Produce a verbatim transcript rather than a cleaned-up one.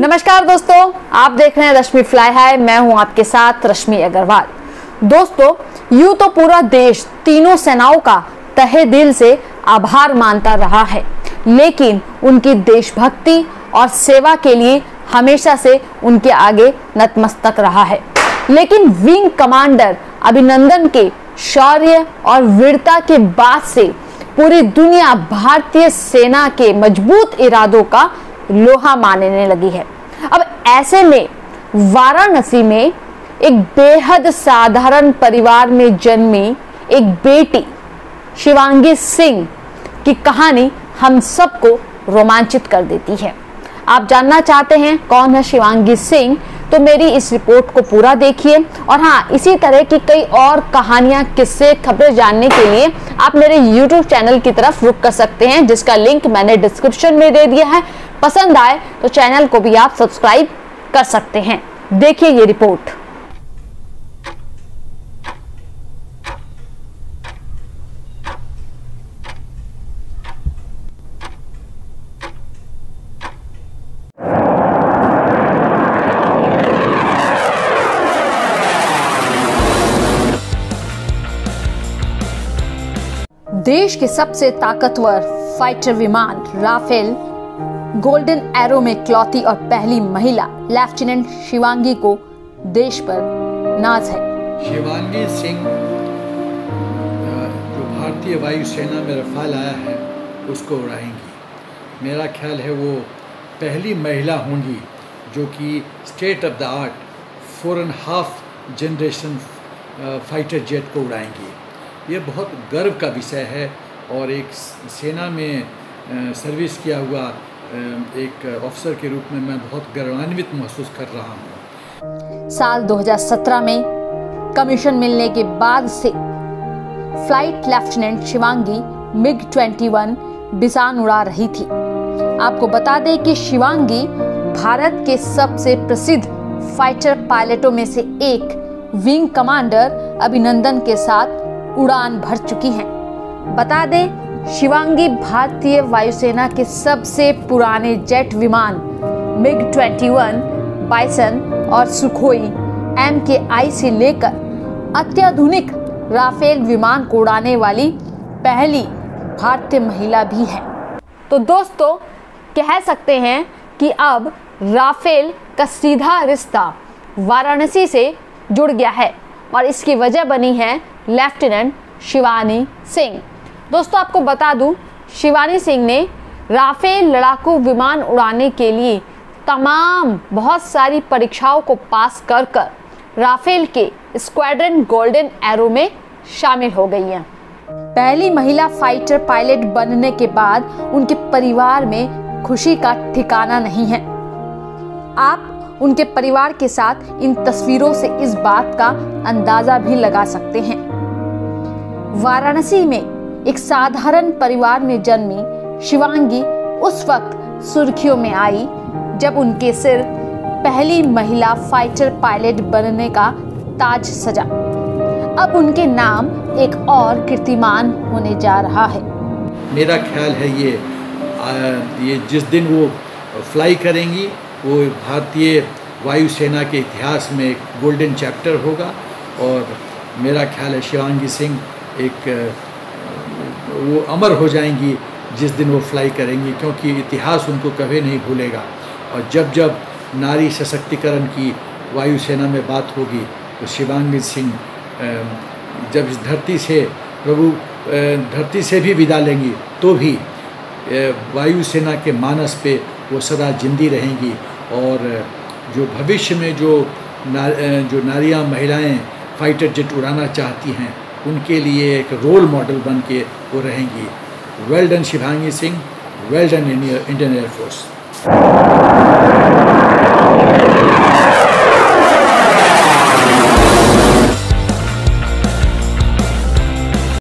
नमस्कार दोस्तों, आप देख रहे हैं रश्मि फ्लाई हाई। मैं हूं आपके साथ रश्मि अग्रवाल। दोस्तों, यूं तो पूरा देश तीनों सेनाओं का तहे दिल से आभार मानता रहा है, लेकिन उनकी देशभक्ति और सेवा के लिए हमेशा से उनके आगे नतमस्तक रहा है। लेकिन विंग कमांडर अभिनंदन के शौर्य और वीरता के बाद से पूरी दुनिया भारतीय सेना के मजबूत इरादों का लोहा मानने लगी है। अब ऐसे में वाराणसी में एक बेहद साधारण परिवार में जन्मी एक बेटी शिवांगी सिंह की कहानी हम सबको रोमांचित कर देती है। आप जानना चाहते हैं कौन है शिवांगी सिंह, तो मेरी इस रिपोर्ट को पूरा देखिए। और हाँ, इसी तरह की कई और कहानियां, किस्से, खबरें जानने के लिए आप मेरे यूट्यूब चैनल की तरफ रुख कर सकते हैं, जिसका लिंक मैंने डिस्क्रिप्शन में दे दिया है। पसंद आए तो चैनल को भी आप सब्सक्राइब कर सकते हैं। देखिए ये रिपोर्ट। देश के सबसे ताकतवर फाइटर विमान राफेल गोल्डन एरो में इकलौती और पहली महिला लेफ्टिनेंट शिवांगी को देश पर नाज है। शिवांगी सिंह जो भारतीय वायुसेना में रफाल आया है उसको उड़ाएंगी। मेरा ख्याल है वो पहली महिला होंगी जो कि state of the art four and half generation fighter jet को उड़ाएंगी। ये बहुत गर्व का विषय है और एक सेना में सर्विस किया हुआ एक ऑफिसर के रूप में मैं बहुत गर्वान्वित महसूस कर रहा हूँ। साल दो हज़ार सत्रह में कमीशन मिलने के बाद से फ्लाइट लेफ्टिनेंट शिवांगी मिग इक्कीस बिसान उड़ा रही थी। आपको बता दें कि शिवांगी भारत के सबसे प्रसिद्ध फाइटर पायलटों में से एक विंग कमांडर अभिनंदन के साथ उड़ान भर चुकी हैं। बता दें, शिवांगी भारतीय वायुसेना के सबसे पुराने जेट विमान मिग इक्कीस, बाइसन और सुखोई एम के आई से लेकर अत्याधुनिक राफेल विमान को उड़ाने वाली पहली भारतीय महिला भी है। तो दोस्तों, कह सकते हैं कि अब राफेल का सीधा रिश्ता वाराणसी से जुड़ गया है और इसकी वजह बनी है लेफ्टिनेंट शिवानी सिंह। दोस्तों, आपको बता दूं, शिवानी सिंह ने राफेल लड़ाकू विमान उड़ाने के लिए तमाम बहुत सारी परीक्षाओं को पास कर कर राफेल के स्क्वाड्रन गोल्डन एरो में शामिल हो गई हैं। पहली महिला फाइटर पायलट बनने के बाद उनके परिवार में खुशी का ठिकाना नहीं है। आप उनके परिवार के साथ इन तस्वीरों से इस बात का अंदाजा भी लगा सकते हैं। वाराणसी में एक साधारण परिवार में जन्मी शिवांगी उस वक्त सुर्खियों में आई जब उनके सिर पहली महिला फाइटर पायलट बनने का ताज सजा। अब उनके नाम एक और कीर्तिमान होने जा रहा है। मेरा ख्याल है ये आ, ये जिस दिन वो फ्लाई करेंगी वो भारतीय वायुसेना के इतिहास में एक गोल्डन चैप्टर होगा। और मेरा ख्याल है शिवांगी सिंह एक वो अमर हो जाएंगी जिस दिन वो फ्लाई करेंगी, क्योंकि इतिहास उनको कभी नहीं भूलेगा। और जब जब नारी सशक्तिकरण की वायुसेना में बात होगी तो शिवांगी सिंह जब इस धरती से प्रभु धरती से भी विदा लेंगी तो भी वायुसेना के मानस पे वो सदा जिंदी रहेंगी। और जो भविष्य में जो ना, जो नारियां महिलाएं फाइटर जेट उड़ाना चाहती हैं उनके लिए एक रोल मॉडल बन के वो रहेंगी। Well done Shivangi Singh, well done Indian Air force.